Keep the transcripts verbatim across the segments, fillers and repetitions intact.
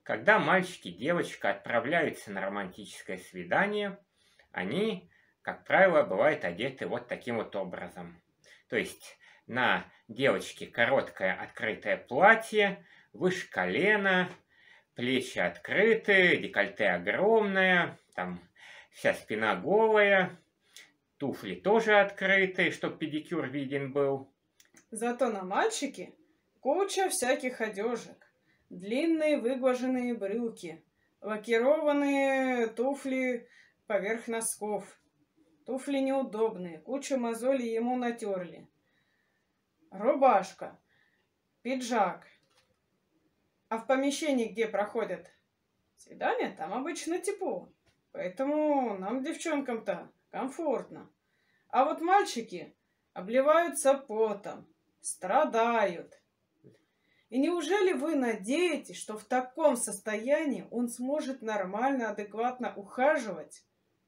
Когда мальчик и девочка отправляются на романтическое свидание, они, как правило, бывают одеты вот таким вот образом. То есть на девочке короткое открытое платье, выше колена, плечи открыты, декольте огромное, там вся спина голая, туфли тоже открытые, чтобы педикюр виден был. Зато на мальчике куча всяких одежек. Длинные выглаженные брюки, лакированные туфли поверх носков. Туфли неудобные, кучу мозолей ему натерли. Рубашка, пиджак. А в помещении, где проходят свидания, там обычно тепло. Поэтому нам, девчонкам-то, комфортно. А вот мальчики обливаются потом, страдают. И неужели вы надеетесь, что в таком состоянии он сможет нормально, адекватно ухаживать?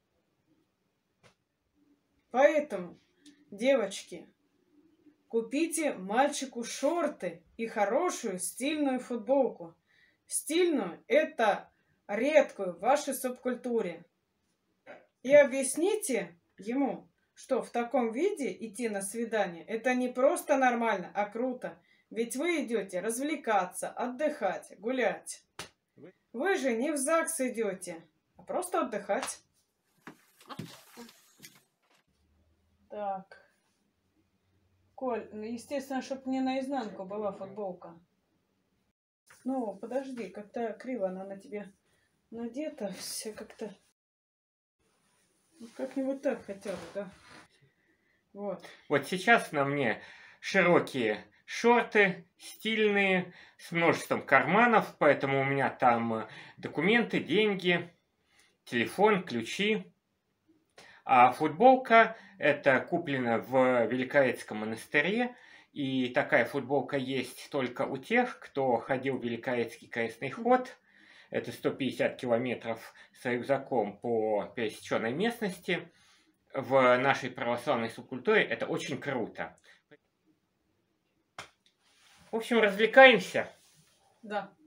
Поэтому, девочки, купите мальчику шорты и хорошую стильную футболку. Стильную – это редкую в вашей субкультуре. И объясните ему, что в таком виде идти на свидание – это не просто нормально, а круто. Ведь вы идете развлекаться, отдыхать, гулять. Вы же не в ЗАГС идете, а просто отдыхать. Так. Коль, естественно, чтобы не наизнанку была футболка. Ну, подожди, как-то криво она на тебе надета, все как-то... Как-нибудь так хотя бы, да? Вот. Вот сейчас на мне широкие шорты, стильные, с множеством карманов, поэтому у меня там документы, деньги, телефон, ключи. А футболка это куплена в Великоэцком монастыре, и такая футболка есть только у тех, кто ходил в Великоэцкий крестный ход. Это сто пятьдесят километров с рюкзаком по пересеченной местности. В нашей православной субкультуре это очень круто. В общем, развлекаемся. Да.